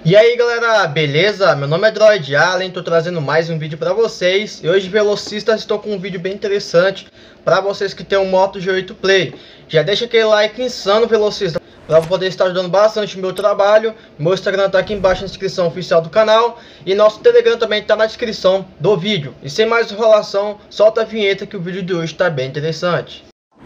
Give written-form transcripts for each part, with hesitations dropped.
E aí galera, beleza? Meu nome é Droid Allen, tô trazendo mais um vídeo pra vocês. E hoje, velocistas, estou com um vídeo bem interessante pra vocês que tem um Moto G8 Play. Já deixa aquele like insano, velocista, pra poder estar ajudando bastante o meu trabalho. Meu Instagram tá aqui embaixo na descrição oficial do canal. E nosso Telegram também tá na descrição do vídeo. E sem mais enrolação, solta a vinheta que o vídeo de hoje tá bem interessante.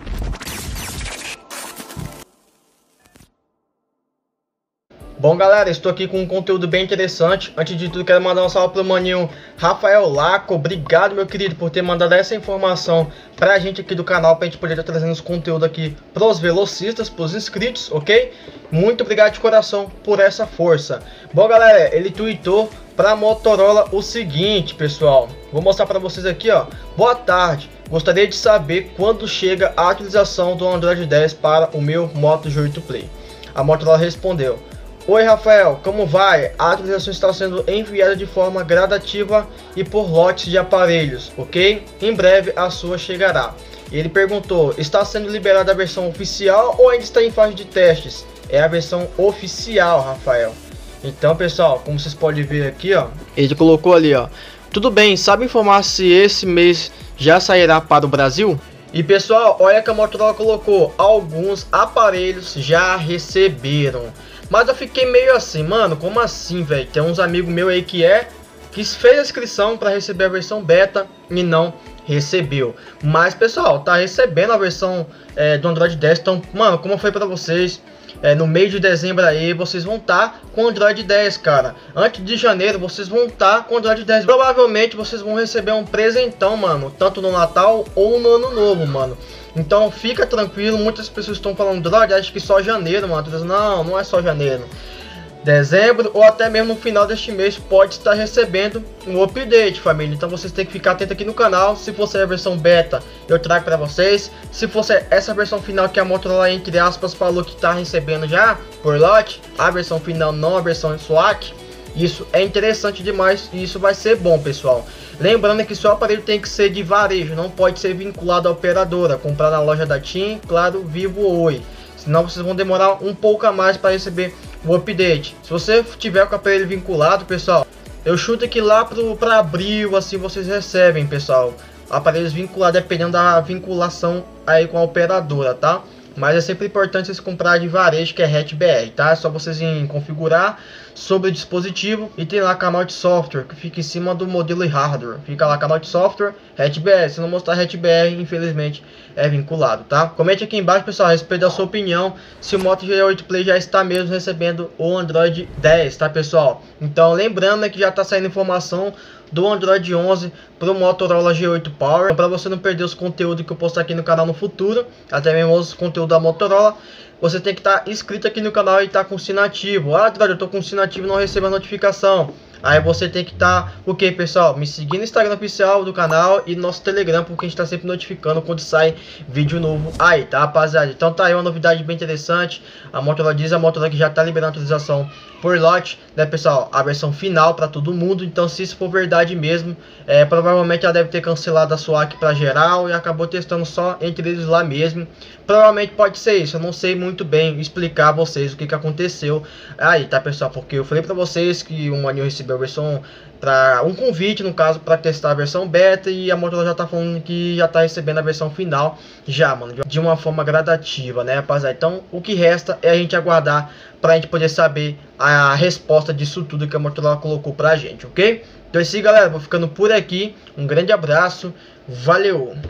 Bom galera, estou aqui com um conteúdo bem interessante. Antes de tudo, quero mandar um salve pro maninho Rafael Laco. Obrigado, meu querido, por ter mandado essa informação pra gente aqui do canal, pra gente poder estar trazendo os conteúdos aqui pros velocistas, pros inscritos, ok? Muito obrigado de coração por essa força. Bom galera, ele tweetou pra Motorola o seguinte, pessoal. Vou mostrar pra vocês aqui, ó. Boa tarde, gostaria de saber quando chega a atualização do Android 10 para o meu Moto G8 Play. A Motorola respondeu: oi Rafael, como vai? A atualização está sendo enviada de forma gradativa e por lotes de aparelhos, ok? Em breve a sua chegará. Ele perguntou: está sendo liberada a versão oficial ou ainda está em fase de testes? É a versão oficial, Rafael. Então pessoal, como vocês podem ver aqui, ó, ele colocou ali, ó: tudo bem, sabe informar se esse mês já sairá para o Brasil? E pessoal, olha que a Motorola colocou: alguns aparelhos já receberam. Mas eu fiquei meio assim, mano, como assim, velho? Tem uns amigos meus aí que fez a inscrição para receber a versão beta e não recebeu. Mas pessoal, tá recebendo a versão do Android 10. Então, mano, como eu falei pra vocês, no mês de dezembro aí, vocês vão estar com o Android 10, cara. Antes de janeiro, vocês vão estar com o Android 10. Provavelmente vocês vão receber um presentão, mano, tanto no Natal ou no Ano Novo, mano. Então fica tranquilo, muitas pessoas estão falando Droid, acho que só janeiro, mano. Não, não é só janeiro. Dezembro ou até mesmo no final deste mês pode estar recebendo um update, família. Então vocês têm que ficar atento aqui no canal. Se for a versão beta, eu trago para vocês. Se fosse essa versão final que a Motorola, entre aspas, falou que está recebendo já por lote, a versão final, não a versão SWAT, isso é interessante demais e isso vai ser bom, pessoal. Lembrando que seu aparelho tem que ser de varejo, não pode ser vinculado à operadora. Comprar na loja da TIM, Claro, Vivo ou Oi. Senão vocês vão demorar um pouco a mais para receber o update. Se você tiver com o aparelho vinculado, pessoal, eu chuto que lá para abril, assim, vocês recebem, pessoal, aparelhos vinculados, dependendo da vinculação aí com a operadora, tá? Mas é sempre importante vocês comprar de varejo, que é RET-BR, tá? É só vocês configurar sobre o dispositivo e tem lá canal de software que fica em cima do modelo e hardware. Fica lá canal de software, RET-BR. Se não mostrar RET-BR, infelizmente é vinculado, tá? Comente aqui embaixo, pessoal, a respeito da sua opinião, se o Moto G8 Play já está mesmo recebendo o Android 10, tá, pessoal? Então, lembrando que já está saindo informação do Android 11 para o Motorola G8 Power. Para você não perder os conteúdos que eu postar aqui no canal no futuro, até mesmo os conteúdos da Motorola, você tem que estar inscrito aqui no canal e estar com o sino ativo. Ah, eu tô com o sino ativo e não recebo a notificação. Aí você tem que estar, o que, pessoal? Me seguir no Instagram oficial do canal e no nosso Telegram, porque a gente tá sempre notificando quando sai vídeo novo aí, tá, rapaziada? Então tá aí uma novidade bem interessante. A Motorola diz, a Motorola que já tá liberando a atualização por lote, né, pessoal? A versão final para todo mundo. Então, se isso for verdade mesmo, provavelmente ela deve ter cancelado a sua aqui para geral e acabou testando só entre eles lá mesmo. Provavelmente pode ser isso. Eu não sei muito bem explicar a vocês o que aconteceu aí, tá, pessoal? Porque eu falei para vocês que o maninho recebeu a versão, para um convite, no caso, para testar a versão beta, e a Motorola já tá falando que já tá recebendo a versão final já, mano, de uma forma gradativa, né, rapaziada? Então, o que resta é a gente aguardar pra gente poder saber a resposta disso tudo que a Motorola colocou pra gente, ok? Então é isso aí, galera, vou ficando por aqui. Um grande abraço, valeu!